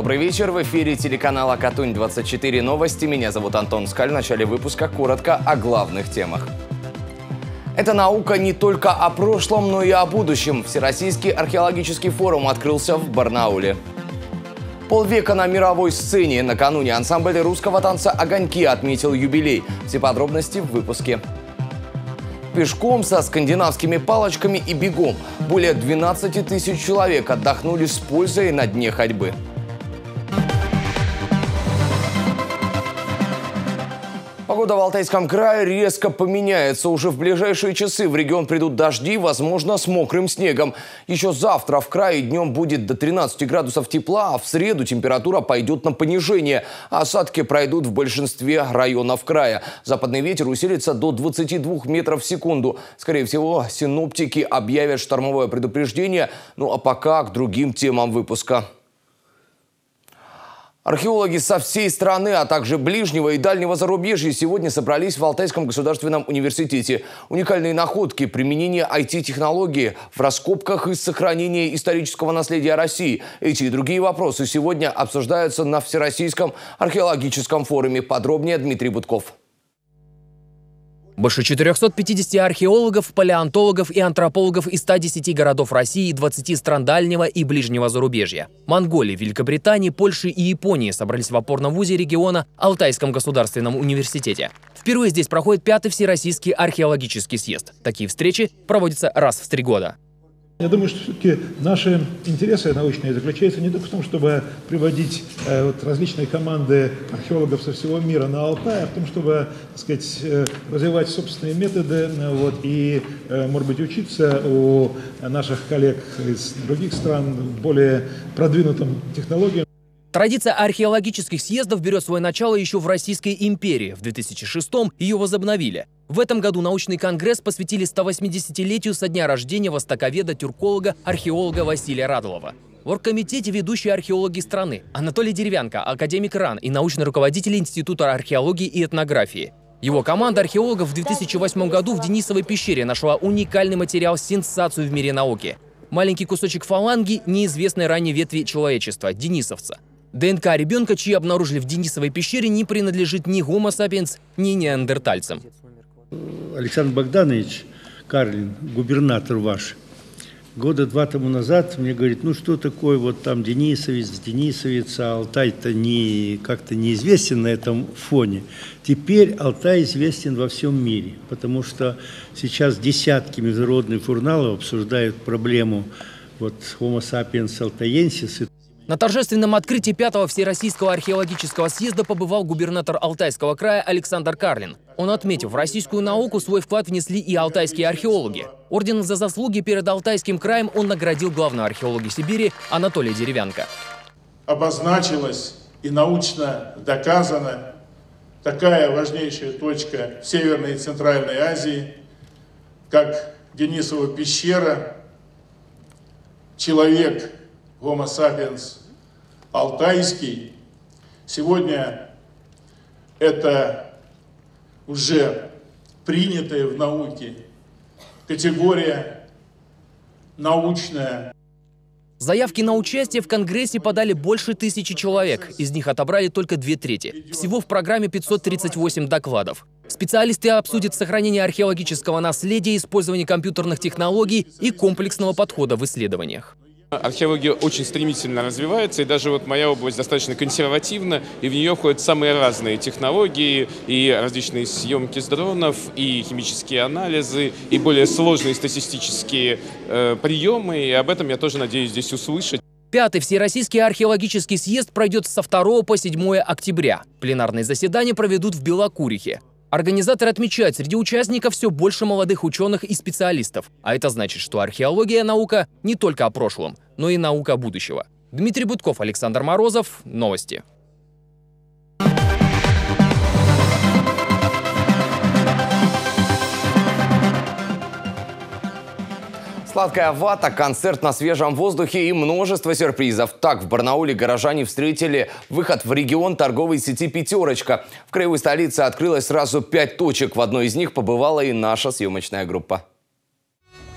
Добрый вечер. В эфире телеканала Катунь-24 новости. Меня зовут Антон Скаль. В начале выпуска коротко о главных темах. Эта наука не только о прошлом, но и о будущем. Всероссийский археологический форум открылся в Барнауле. Полвека на мировой сцене. Накануне ансамбль русского танца «Огоньки» отметил юбилей. Все подробности в выпуске. Пешком, со скандинавскими палочками и бегом. Более 12 тысяч человек отдохнули с пользой на дне ходьбы. Погода в Алтайском крае резко поменяется. Уже в ближайшие часы в регион придут дожди, возможно, с мокрым снегом. Еще завтра в крае днем будет до 13 градусов тепла, а в среду температура пойдет на понижение. Осадки пройдут в большинстве районов края. Западный ветер усилится до 22 метров в секунду. Скорее всего, синоптики объявят штормовое предупреждение. Ну а пока к другим темам выпуска. Археологи со всей страны, а также ближнего и дальнего зарубежья сегодня собрались в Алтайском государственном университете. Уникальные находки, применение IT-технологии в раскопках и сохранении исторического наследия России. Эти и другие вопросы сегодня обсуждаются на Всероссийском археологическом форуме. Подробнее Дмитрий Будков. Больше 450 археологов, палеонтологов и антропологов из 110 городов России и 20 стран дальнего и ближнего зарубежья. Монголии, Великобритании, Польши и Японии собрались в опорном вузе региона Алтайском государственном университете. Впервые здесь проходит 5-й Всероссийский археологический съезд. Такие встречи проводятся раз в 3 года. Я думаю, что все-таки наши интересы научные заключаются не только в том, чтобы приводить различные команды археологов со всего мира на Алтай, а в том, чтобы, так сказать, развивать собственные методы и, может быть, учиться у наших коллег из других стран более продвинутым технологиям. Традиция археологических съездов берет свое начало еще в Российской империи. В 2006-м ее возобновили. В этом году научный конгресс посвятили 180-летию со дня рождения востоковеда-тюрколога, археолога Василия Радулова. В оргкомитете ведущие археологи страны Анатолий Деревянко, академик РАН и научный руководитель Института археологии и этнографии. Его команда археологов в 2008 году в Денисовой пещере нашла уникальный материал, сенсацию в мире науки. Маленький кусочек фаланги неизвестной ранней ветви человечества – денисовца. ДНК ребенка, чьи обнаружили в Денисовой пещере, не принадлежит ни Homo sapiens, ни неандертальцам. Александр Богданович Карлин, губернатор ваш, года 2 тому назад мне говорит, ну что такое вот там Денисовец, а Алтай-то как-то неизвестен на этом фоне. Теперь Алтай известен во всем мире, потому что сейчас десятки международных журналов обсуждают проблему Homo sapiens altayensis. На торжественном открытии 5-го Всероссийского археологического съезда побывал губернатор Алтайского края Александр Карлин. Он отметил, в российскую науку свой вклад внесли и алтайские археологи. Орден за заслуги перед Алтайским краем он наградил главного археолога Сибири Анатолия Деревянко. Обозначилась и научно доказана такая важнейшая точка в Северной и Центральной Азии, как Денисова пещера, человек Homo sapiens алтайский. Сегодня это уже принятая в науке категория научная. Заявки на участие в Конгрессе подали больше 1000 человек. Из них отобрали только 2/3. Всего в программе 538 докладов. Специалисты обсудят сохранение археологического наследия, использование компьютерных технологий и комплексного подхода в исследованиях. Археология очень стремительно развивается, и даже моя область достаточно консервативна, и в нее входят самые разные технологии, и различные съемки с дронов, и химические анализы, и более сложные статистические приемы, и об этом я тоже надеюсь здесь услышать. 5-й Всероссийский археологический съезд пройдет со 2 по 7 октября. Пленарные заседания проведут в Белокурихе. Организаторы отмечают, среди участников все больше молодых ученых и специалистов. А это значит, что археология – наука не только о прошлом, но и наука будущего. Дмитрий Будков, Александр Морозов. Новости. Сладкая вата, концерт на свежем воздухе и множество сюрпризов. Так в Барнауле горожане встретили выход в регион торговой сети «Пятерочка». В краевой столице открылось сразу 5 точек. В одной из них побывала и наша съемочная группа.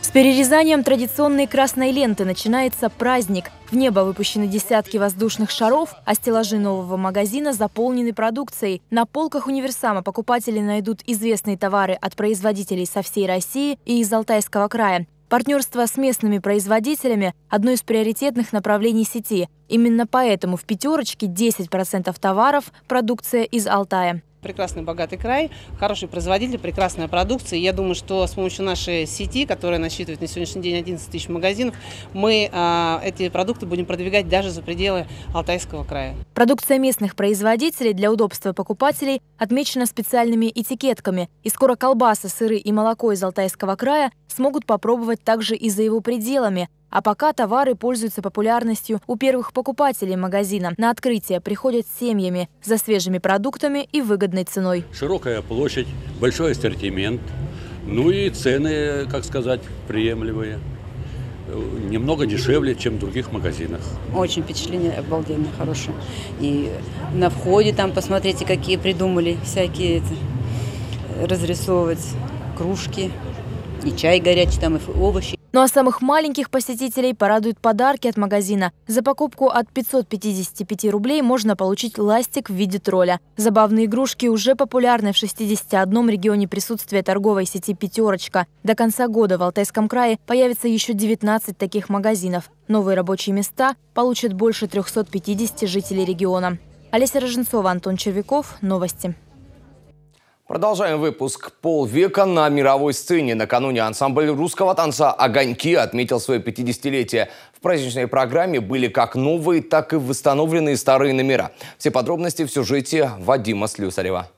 С перерезанием традиционной красной ленты начинается праздник. В небо выпущены десятки воздушных шаров, а стеллажи нового магазина заполнены продукцией. На полках универсама покупатели найдут известные товары от производителей со всей России и из Алтайского края. Партнерство с местными производителями – одно из приоритетных направлений сети. Именно поэтому в «Пятерочке» 10% товаров – продукция из Алтая. Прекрасный, богатый край, хороший производитель, прекрасная продукция. Я думаю, что с помощью нашей сети, которая насчитывает на сегодняшний день 11 тысяч магазинов, мы эти продукты будем продвигать даже за пределы Алтайского края. Продукция местных производителей для удобства покупателей отмечена специальными этикетками. И скоро колбасы, сыры и молоко из Алтайского края смогут попробовать также и за его пределами. А пока товары пользуются популярностью у первых покупателей магазина. На открытие приходят семьями за свежими продуктами и выгодной ценой. Широкая площадь, большой ассортимент, ну и цены, как сказать, приемлемые. Немного дешевле, чем в других магазинах. Очень впечатление обалденно хорошее. И на входе там посмотрите, какие придумали всякие разрисовывать кружки, и чай горячий, там и овощи. Ну а самых маленьких посетителей порадуют подарки от магазина. За покупку от 555 рублей можно получить ластик в виде тролля. Забавные игрушки уже популярны в 61 регионе присутствия торговой сети «Пятерочка». До конца года в Алтайском крае появится еще 19 таких магазинов. Новые рабочие места получат больше 350 жителей региона. Олеся Роженцова, Антон Червяков. Новости. Продолжаем выпуск. Полвека на мировой сцене. Накануне ансамбль русского танца «Огоньки» отметил свое 50-летие. В праздничной программе были как новые, так и восстановленные старые номера. Все подробности в сюжете Вадима Слюсарева.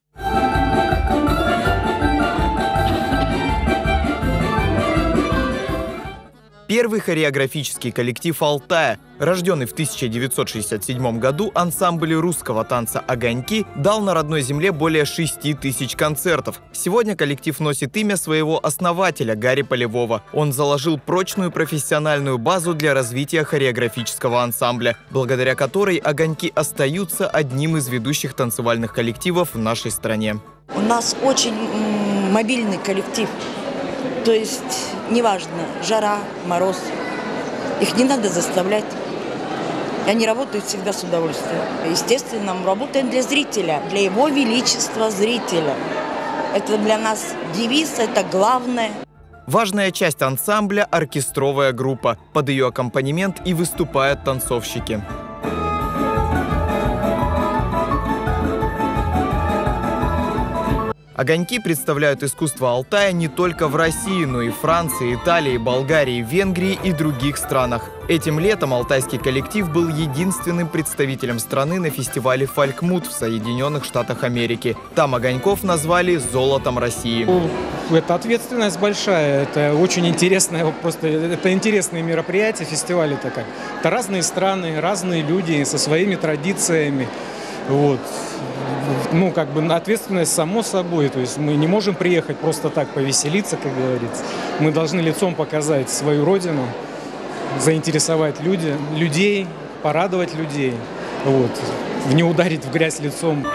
Первый хореографический коллектив Алтая, рожденный в 1967 году, ансамбль русского танца «Огоньки» дал на родной земле более 6 тысяч концертов. Сегодня коллектив носит имя своего основателя Гарри Полевого. Он заложил прочную профессиональную базу для развития хореографического ансамбля, благодаря которой «Огоньки» остаются одним из ведущих танцевальных коллективов в нашей стране. У нас очень мобильный коллектив. То есть, неважно, жара, мороз, их не надо заставлять. И они работают всегда с удовольствием. Естественно, мы работаем для зрителя, для его величества зрителя. Это для нас девиз, это главное. Важная часть ансамбля – оркестровая группа. Под ее аккомпанемент и выступают танцовщики. «Огоньки» представляют искусство Алтая не только в России, но и в Франции, Италии, Болгарии, Венгрии и других странах. Этим летом алтайский коллектив был единственным представителем страны на фестивале «Фолькмут» в Соединенных Штатах Америки. Там «Огоньков» назвали «Золотом России». Это ответственность большая, это очень интересное, это интересные мероприятия, фестиваль это как. Это разные страны, разные люди со своими традициями. Вот. Ну, как бы ответственность само собой, то есть мы не можем приехать просто так повеселиться, как говорится. Мы должны лицом показать свою родину, заинтересовать людей, порадовать людей, вот, не ударить в грязь лицом.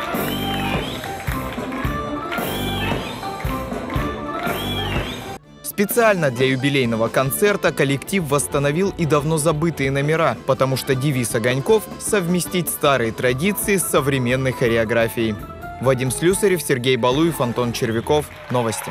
Специально для юбилейного концерта коллектив восстановил и давно забытые номера, потому что девиз «Огоньков» – совместить старые традиции с современной хореографией. Вадим Слюсарев, Сергей Балуев, Антон Червяков. Новости.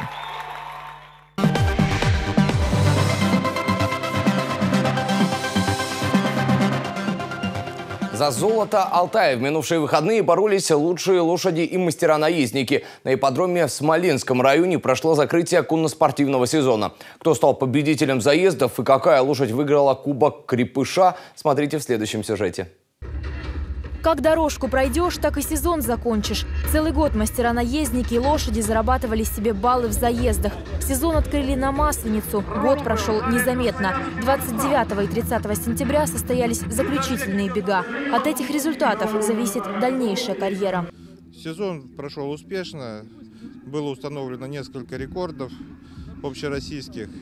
За золото Алтая в минувшие выходные боролись лучшие лошади и мастера-наездники. На ипподроме в Смоленском районе прошло закрытие конноспортивного сезона. Кто стал победителем заездов и какая лошадь выиграла Кубок Крепыша, смотрите в следующем сюжете. Как дорожку пройдешь, так и сезон закончишь. Целый год мастера-наездники и лошади зарабатывали себе баллы в заездах. Сезон открыли на Масленицу. Год прошел незаметно. 29 и 30 сентября состоялись заключительные бега. От этих результатов зависит дальнейшая карьера. Сезон прошел успешно. Было установлено несколько рекордов общероссийских. И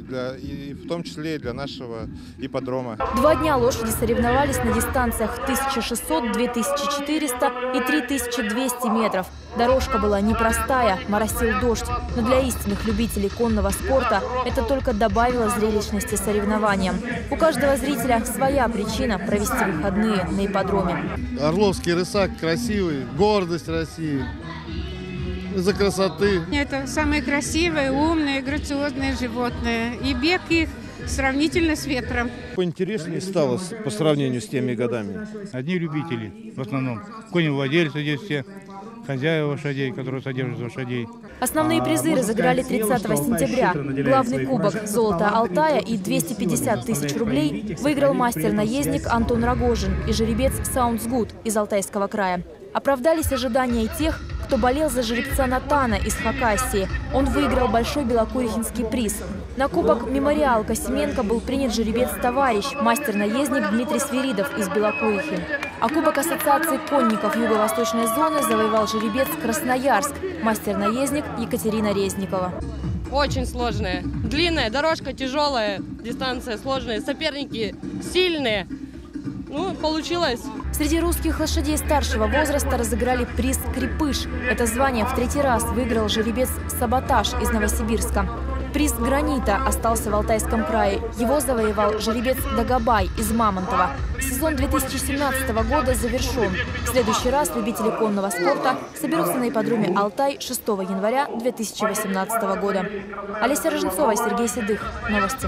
и в том числе и для нашего ипподрома. 2 дня лошади соревновались на дистанциях 1600, 2400 и 3200 метров. Дорожка была непростая, моросил дождь, но для истинных любителей конного спорта это только добавило зрелищности соревнованиям. У каждого зрителя своя причина провести выходные на ипподроме. Орловский рысак красивый, гордость России. Из-за красоты. Это самые красивые, умные, грациозные животные. И бег их сравнительно с ветром. Поинтереснее стало по сравнению с теми годами. Одни любители в основном. Коневладельцы здесь все, хозяева лошадей, которые содержат лошадей. Основные призы разыграли 30 сентября. Главный кубок «Золото Алтая» и 250 тысяч рублей выиграл мастер-наездник Антон Рогожин и жеребец «Sounds Good» из Алтайского края. Оправдались ожидания тех, кто болел за жеребца Натана из Хакасии. Он выиграл большой белокурихинский приз. На кубок «Мемориал» Косименко был принят жеребец «Товарищ», мастер-наездник Дмитрий Свиридов из Белокурихи. А кубок Ассоциации конников Юго-Восточной зоны завоевал жеребец «Красноярск», мастер-наездник Екатерина Резникова. Очень сложная. Длинная дорожка, тяжелая, дистанция сложная, соперники сильные. Ну, получилось. Среди русских лошадей старшего возраста разыграли приз «Крепыш». Это звание в 3-й раз выиграл жеребец «Саботаж» из Новосибирска. Приз «Гранита» остался в Алтайском крае. Его завоевал жеребец «Дагобай» из Мамонтова. Сезон 2017 года завершен. В следующий раз любители конного спорта соберутся на ипподроме «Алтай» 6 января 2018 года. Олеся Роженцова, Сергей Седых. Новости.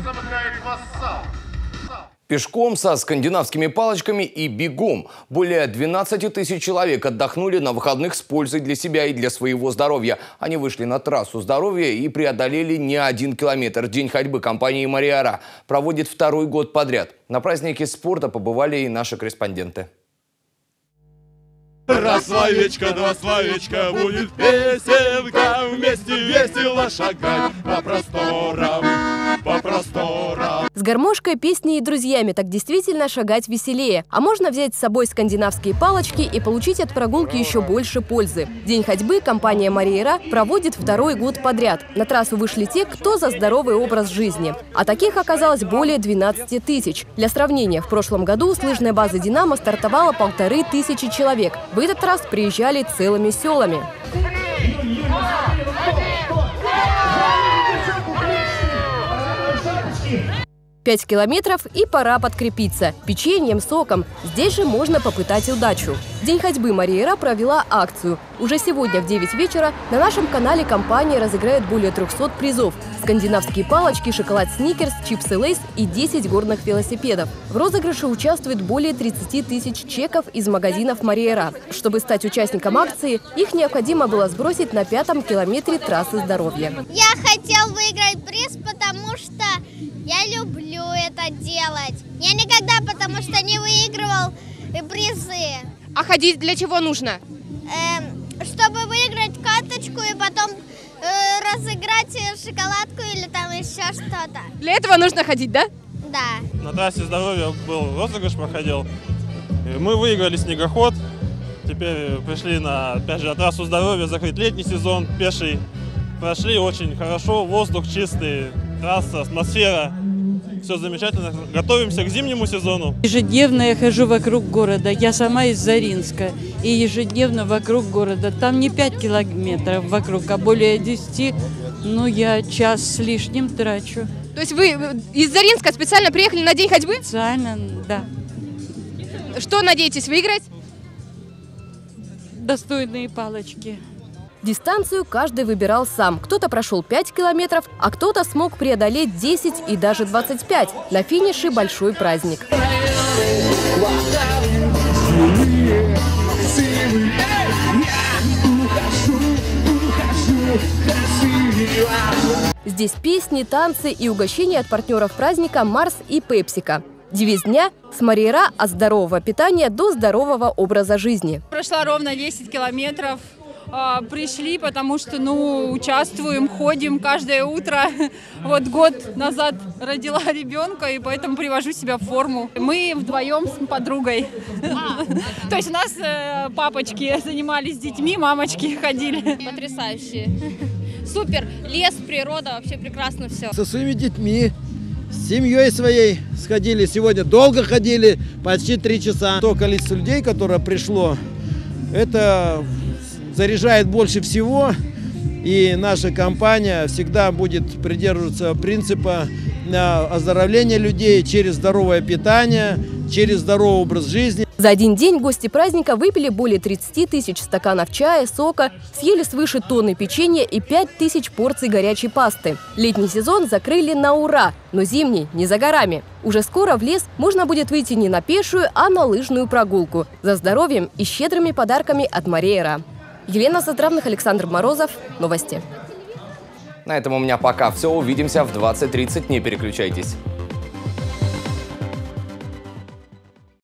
Пешком, со скандинавскими палочками и бегом. Более 12 тысяч человек отдохнули на выходных с пользой для себя и для своего здоровья. Они вышли на трассу здоровья и преодолели не 1 километр. День ходьбы компании «Мариара» проводит 2-й год подряд. На празднике спорта побывали и наши корреспонденты. Раз словечко, два словечка, будет песенка, вместе весело шагать по просторам, по просторам. С гармошкой, песней и друзьями так действительно шагать веселее. А можно взять с собой скандинавские палочки и получить от прогулки еще больше пользы. День ходьбы компания «Мариара» проводит 2-й год подряд. На трассу вышли те, кто за здоровый образ жизни. А таких оказалось более 12 тысяч. Для сравнения, в прошлом году с лыжной базы «Динамо» стартовало 1500 человек. В этот раз приезжали целыми селами. 5 километров и пора подкрепиться печеньем, соком. Здесь же можно попытать удачу. День ходьбы «Мариара» провела акцию. Уже сегодня в 9 вечера на нашем канале компания разыграет более 300 призов. Скандинавские палочки, шоколад «Сникерс», чипсы «Лейс» и 10 горных велосипедов. В розыгрыше участвует более 30 тысяч чеков из магазинов «Мариара». Чтобы стать участником акции, их необходимо было сбросить на 5-м километре трассы здоровья. Я хотел выиграть приз, потому что я люблю это делать. Я никогда, потому что не выигрывал призы. А ходить для чего нужно? Чтобы выиграть карточку и потом разыграть шоколадку или там еще что-то. Для этого нужно ходить, да? Да. На трассе здоровья был розыгрыш, проходил. И мы выиграли снегоход. Теперь пришли опять же, на трассу здоровья, закрыть летний сезон, пеший. Прошли очень хорошо, воздух чистый, трасса, атмосфера. Все замечательно. Готовимся к зимнему сезону. Ежедневно я хожу вокруг города. Я сама из Заринска. И ежедневно вокруг города. Там не 5 километров вокруг, а более 10. Ну, я час с лишним трачу. То есть вы из Заринска специально приехали на день ходьбы? Специально, да. Что надеетесь выиграть? Достойные палочки. Дистанцию каждый выбирал сам. Кто-то прошел 5 километров, а кто-то смог преодолеть 10 и даже 25. На финише большой праздник. Здесь песни, танцы и угощения от партнеров праздника «Марс» и «Пепсика». Девиз дня – с «Мариара» от здорового питания до здорового образа жизни. Прошла ровно 10 километров. Пришли, потому что, участвуем, ходим каждое утро. Вот год назад родила ребенка, и поэтому привожу себя в форму. Мы вдвоем с подругой. То есть у нас папочки занимались детьми, мамочки ходили. Потрясающе. супер. Лес, природа, вообще прекрасно все. Со своими детьми, с семьей своей сходили. Сегодня долго ходили, почти 3 часа. То количество людей, которое пришло, это заряжает больше всего. И наша компания всегда будет придерживаться принципа оздоровления людей через здоровое питание, через здоровый образ жизни. За один день гости праздника выпили более 30 тысяч стаканов чая, сока, съели свыше тонны печенья и 5000 порций горячей пасты. Летний сезон закрыли на ура, но зимний не за горами. Уже скоро в лес можно будет выйти не на пешую, а на лыжную прогулку. За здоровьем и щедрыми подарками от Мария Ра. Елена Сотравных, Александр Морозов. Новости. На этом у меня пока все. Увидимся в 20:30. Не переключайтесь.